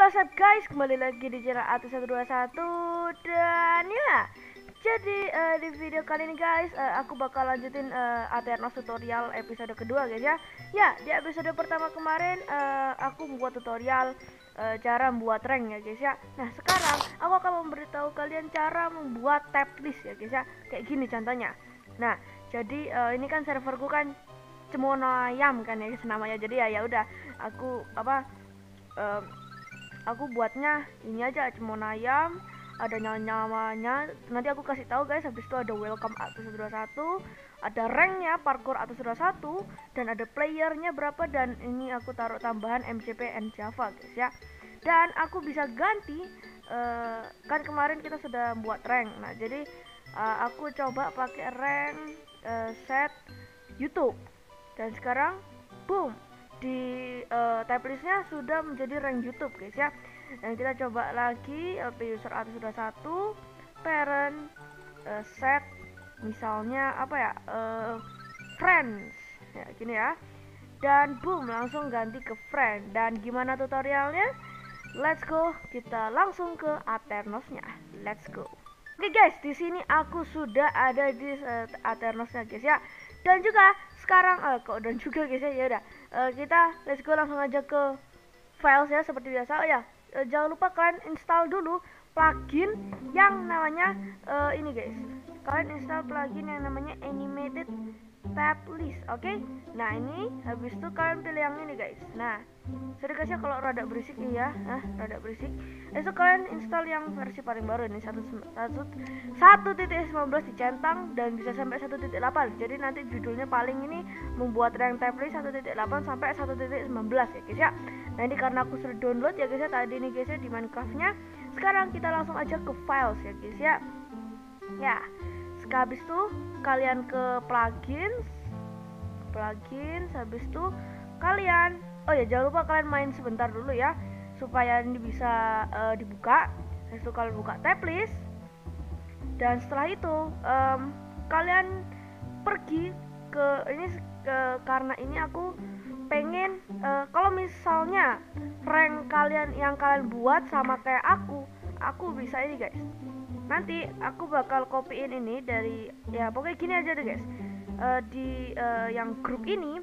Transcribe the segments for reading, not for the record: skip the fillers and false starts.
What's up guys, kembali lagi di channel Atu121. Dan ya, jadi di video kali ini guys, aku bakal lanjutin Aternos tutorial episode kedua guys ya. Ya, di episode pertama kemarin aku membuat tutorial cara membuat rank ya guys ya. Nah, sekarang aku akan memberitahu kalian cara membuat tab list ya guys ya. Kayak gini contohnya. Nah, jadi ini kan serverku kan Cemono Ayam kan ya guys namanya. Jadi ya udah aku aku buatnya ini aja, Cemono Ayam, ada namanya. Nanti aku kasih tahu guys. Habis itu ada welcome Atu121, ada ranknya parkour Atu121, dan ada playernya berapa, dan ini aku taruh tambahan MCP and Java guys ya. Dan aku bisa ganti kan kemarin kita sudah buat rank. Nah jadi aku coba pakai rank set YouTube, dan sekarang boom, di tab listnya sudah menjadi rank YouTube guys ya. Dan kita coba lagi LP user Atu121 parent set misalnya apa ya, friends ya gini ya, dan boom langsung ganti ke friend. Dan gimana tutorialnya? Let's go, kita langsung ke Aternosnya. Let's go. Oke guys, di sini aku sudah ada di Aternosnya guys ya. Dan juga sekarang dan juga guys ya, udah kita let's go langsung aja ke files ya seperti biasa. Oh ya, jangan lupa kalian install dulu plugin yang namanya ini guys. Kalian install plugin yang namanya Animated Tab List, oke? Nah ini habis itu kalian pilih yang ini guys. Nah sorry guys ya kalau rada berisik ya, rada berisik. Itu kalian install yang versi paling baru ini 1.19 dicentang dan bisa sampai 1.8. Jadi nanti judulnya paling ini membuat rank tab list 1.8 sampai 1.19 ya guys ya. Nah ini karena aku sudah download ya guys ya tadi nih guys ya di Minecraftnya. Sekarang kita langsung aja ke files ya guys ya. Ya, habis itu kalian ke plugins, habis itu kalian, oh ya jangan lupa kalian main sebentar dulu ya supaya ini bisa dibuka. Habis itu kalian buka tab list, dan setelah itu kalian pergi ke ini karena ini aku pengen kalau misalnya rank kalian yang kalian buat sama kayak aku bisa ini guys. Nanti aku bakal copyin ini dari ya pokoknya gini aja deh guys, di yang grup ini.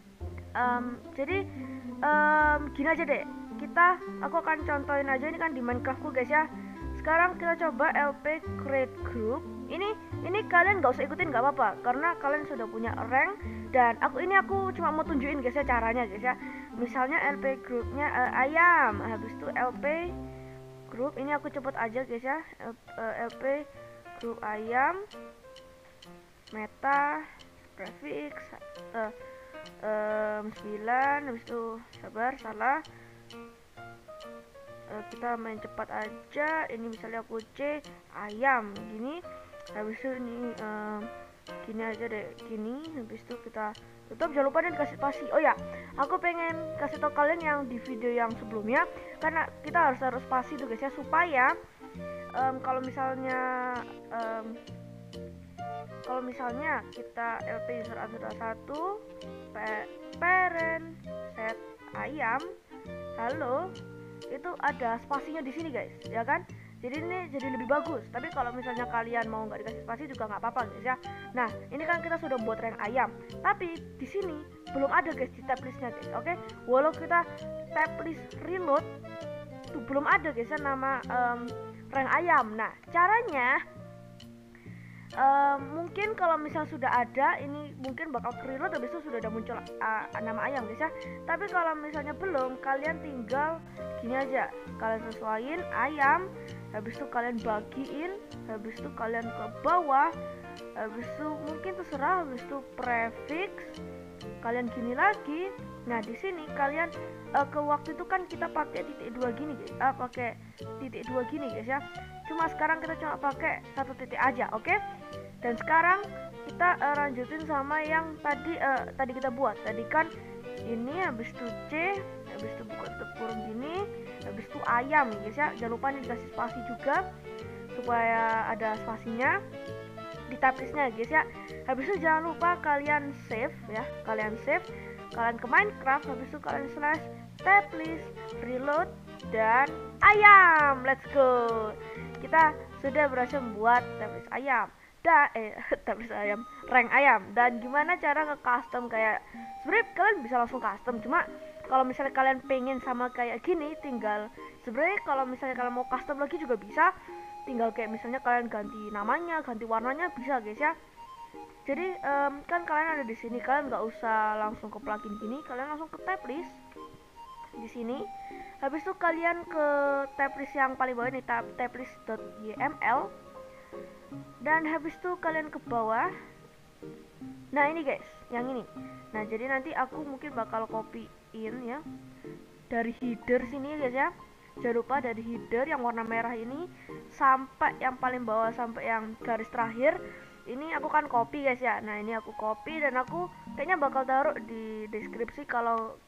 Jadi gini aja deh, aku akan contohin aja ini kan di Minecraftku guys ya. Sekarang kita coba LP create group. Ini kalian gak usah ikutin, gak apa-apa karena kalian sudah punya rank. Dan aku cuma mau tunjukin guys ya caranya guys ya. Misalnya LP groupnya ayam, habis itu LP group ini aku cepet aja guys ya. LP group ayam, meta graphics 9, habis itu salah, kita main cepat aja. Ini misalnya aku C ayam gini, habis itu ini gini aja deh gini, habis itu kita tutup. Jangan lupa dikasih spasi. Oh ya, aku pengen kasih tau kalian yang di video yang sebelumnya, karena kita harus taruh spasi tuh guys ya, supaya kalau misalnya kita LP user Atu121 parent set ayam halo, itu ada spasinya di sini guys ya kan. Jadi ini jadi lebih bagus. Tapi kalau misalnya kalian mau nggak dikasih spasi juga nggak apa-apa guys ya. Nah ini kan kita sudah buat rank ayam, tapi di sini belum ada guys di tab listnya guys. Oke, walau kita tab list reload tuh belum ada guys ya nama rank ayam. Nah caranya mungkin kalau misal sudah ada, ini mungkin bakal reload habis itu sudah ada muncul nama ayam guys ya. Tapi kalau misalnya belum, kalian tinggal gini aja, kalian sesuaiin ayam, habis itu kalian bagiin, habis itu kalian ke bawah, habis itu mungkin terserah, habis itu prefix kalian gini lagi. Nah di sini kalian ke waktu itu kan kita pakai titik 2 gini guys, pakai titik 2 gini guys ya. Cuma sekarang kita cuma pakai 1 titik aja, oke? Dan sekarang kita lanjutin sama yang tadi kita buat. Tadi kan ini, habis itu C, habis itu buka tutup kurung gini, habis itu ayam guys ya. Jangan lupa nih dikasih spasi juga supaya ada spasinya di tab listnya guys ya. Habis itu jangan lupa kalian save ya, kalian ke Minecraft, habis itu kalian slash tab list reload dan ayam. Let's go. Kita sudah berhasil membuat tapis ayam. Tapis ayam, rank ayam. Dan gimana cara nge-custom kayak sebenarnya kalian bisa langsung custom, cuma kalau misalnya kalian pengen sama kayak gini, tinggal sebenarnya kalau misalnya kalian mau custom lagi juga bisa, tinggal kayak misalnya kalian ganti namanya, ganti warnanya bisa guys ya. Jadi kan kalian ada di sini, kalian nggak usah langsung ke plugin gini, kalian langsung ke tab list di sini. Habis itu kalian ke tab list yang paling bawah ini, tab list.yml. Dan habis itu kalian ke bawah. Nah ini guys, yang ini. Nah jadi nanti aku mungkin bakal copyin ya dari header sini guys ya. Jangan lupa dari header yang warna merah ini sampai yang paling bawah, sampai yang garis terakhir. Ini aku kan copy guys ya. Nah ini aku copy dan aku kayaknya bakal taruh di deskripsi. Kalau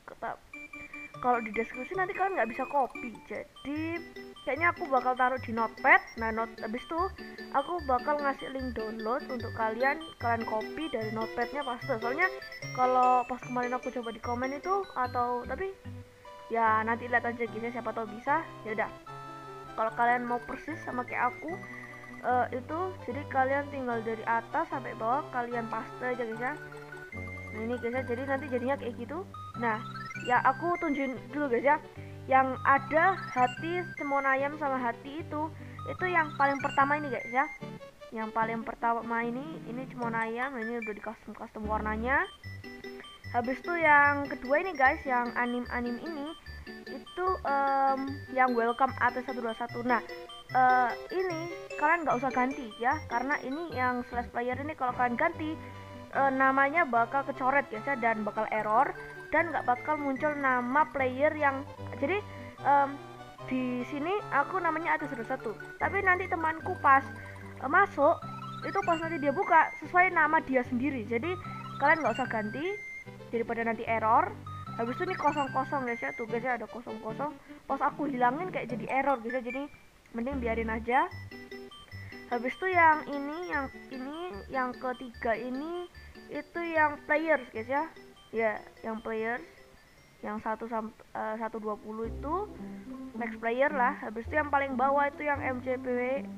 di deskripsi nanti kalian nggak bisa copy, jadi kayaknya aku bakal taruh di notepad. Nah habis itu aku bakal ngasih link download untuk kalian copy dari notepadnya paste. Soalnya kalau pas kemarin aku coba di komen itu tapi ya nanti lihat aja guys, siapa tahu bisa. Ya udah, kalau kalian mau persis sama kayak aku itu, jadi kalian tinggal dari atas sampai bawah kalian paste aja guys ya. Nah ini guys ya, jadi nanti jadinya kayak gitu. Nah ya aku tunjukin dulu guys ya, yang ada hati cemon ayam sama hati itu yang paling pertama ini guys ya. Yang paling pertama ini cemon ayam. Nah, ini udah di custom warnanya. Habis itu yang kedua ini guys, yang anim ini itu yang welcome AT121. Nah ini kalian nggak usah ganti ya, karena ini yang slash player ini kalau kalian ganti namanya bakal kecoret guys ya, dan bakal error, dan nggak bakal muncul nama player yang. Jadi di sini aku namanya AT121, tapi nanti temanku pas masuk itu, pas nanti dia buka sesuai nama dia sendiri. Jadi kalian nggak usah ganti daripada nanti error. Habis itu ini kosong guys ya, tuh guys ya ada kosong. Pas aku hilangin kayak jadi error guys ya, jadi mending biarin aja. Habis itu yang yang ketiga ini itu yang players guys ya. Ya, yang players yang 1-20 itu max player lah. Habis itu yang paling bawah itu yang MCPE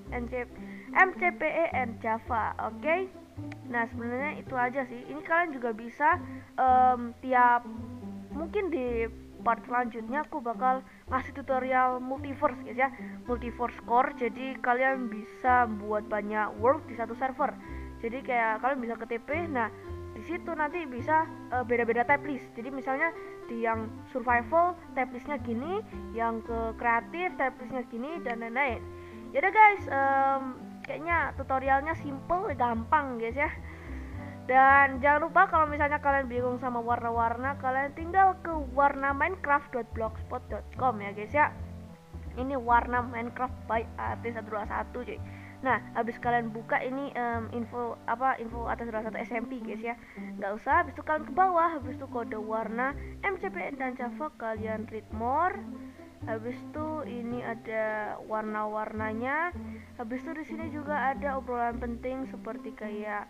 and Java. Oke. Nah, sebenarnya itu aja sih. Ini kalian juga bisa tiap mungkin di part selanjutnya aku bakal ngasih tutorial multiverse guys ya, multiverse core. Jadi kalian bisa buat banyak world di satu server. Jadi kayak kalian bisa ke TP. Nah di situ nanti bisa beda-beda tab list. Jadi misalnya di yang survival tab listnya gini, yang ke kreatif tab listnya gini, dan lain-lain. Yaudah guys, kayaknya tutorialnya simple, gampang guys ya. Dan jangan lupa kalau misalnya kalian bingung sama warna-warna, kalian tinggal ke warnaminecraft.blogspot.com ya guys ya. Ini warna Minecraft by AT121 cuy. Nah, habis kalian buka ini info AT121 SMP guys ya. Nggak usah, habis itu kalian ke bawah, habis itu kode warna MCPN dan Java kalian read more. Habis itu ini ada warna-warnanya. Habis itu di sini juga ada obrolan penting seperti kayak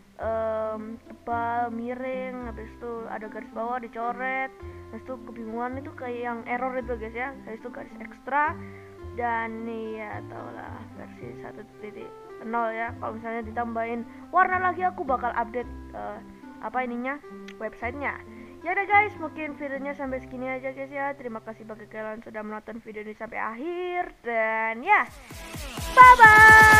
tebal, miring. Habis itu ada garis bawah dicoret. Habis itu kebingungan itu kayak yang error itu guys ya. Habis itu garis ekstra. Dan nih ya tau lah, versi 1.0 ya. Kalau misalnya ditambahin warna lagi, aku bakal update websitenya. Ya udah guys, mungkin videonya sampai segini aja guys ya. Terima kasih bagi kalian sudah menonton video ini sampai akhir. Dan ya, bye bye.